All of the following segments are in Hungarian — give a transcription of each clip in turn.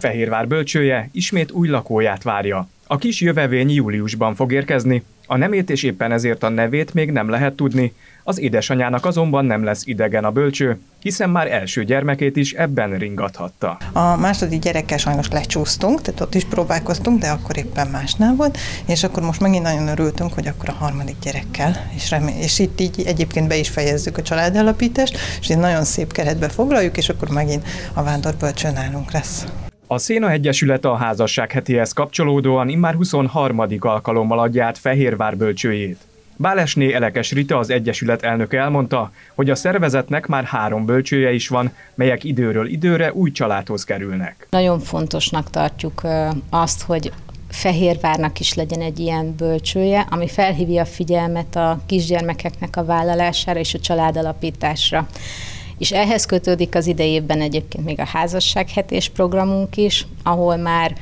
Fehérvár bölcsője ismét új lakóját várja. A kis jövevény júliusban fog érkezni, a nemét és éppen ezért a nevét még nem lehet tudni, az édesanyának azonban nem lesz idegen a bölcső, hiszen már első gyermekét is ebben ringathatta. A második gyerekkel sajnos lecsúsztunk, tehát ott is próbálkoztunk, de akkor éppen másnál volt, és akkor most megint nagyon örültünk, hogy akkor a harmadik gyerekkel, és itt így egyébként be is fejezzük a családalapítást, és így nagyon szép keretbe foglaljuk, és akkor megint a vándorbölcső nálunk lesz. A Széna Egyesület a házasság hetéhez kapcsolódóan immár 23. alkalommal adja át Fehérvár bölcsőjét. Bálesné Elekes Rita, az Egyesület elnöke elmondta, hogy a szervezetnek már 3 bölcsője is van, melyek időről időre új családhoz kerülnek. Nagyon fontosnak tartjuk azt, hogy Fehérvárnak is legyen egy ilyen bölcsője, ami felhívja a figyelmet a kisgyermekeknek a vállalására és a családalapításra. És ehhez kötődik az idejében egyébként még a házassághetés programunk is, ahol már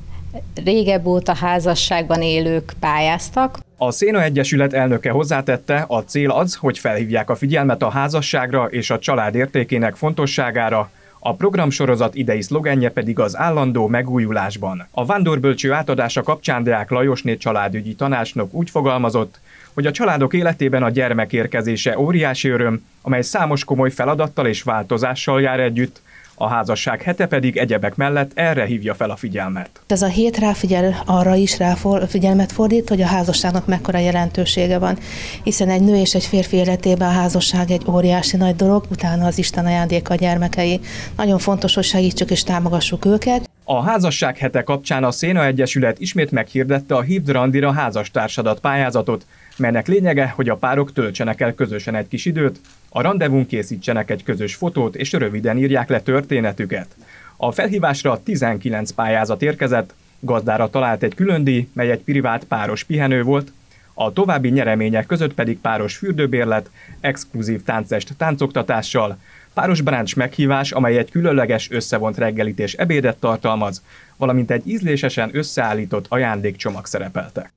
régebb óta házasságban élők pályáztak. A Széna Egyesület elnöke hozzátette, a cél az, hogy felhívják a figyelmet a házasságra és a család értékének fontosságára, a programsorozat idei szlogenje pedig az állandó megújulásban. A vándorbölcső átadása kapcsán Deák Lajosné családügyi tanácsnok úgy fogalmazott, hogy a családok életében a gyermek érkezése óriási öröm, amely számos komoly feladattal és változással jár együtt, a házasság hete pedig egyebek mellett erre hívja fel a figyelmet. Ez a hét ráfigyel, arra is figyelmet fordít, hogy a házasságnak mekkora jelentősége van, hiszen egy nő és egy férfi életében a házasság egy óriási nagy dolog, utána az Isten ajándéka a gyermekei. Nagyon fontos, hogy segítsük és támogassuk őket. A házasság hete kapcsán a Széna Egyesület ismét meghirdette a Hívd Randira házastársadat pályázatot, melynek lényege, hogy a párok töltsenek el közösen egy kis időt, a randevún készítsenek egy közös fotót és röviden írják le történetüket. A felhívásra 19 pályázat érkezett, gazdára talált egy külön díj, mely egy privát páros pihenő volt, a további nyeremények között pedig páros fürdőbérlet, exkluzív táncest táncoktatással, páros brunch meghívás, amely egy különleges összevont reggelit és ebédet tartalmaz, valamint egy ízlésesen összeállított ajándékcsomag szerepeltek.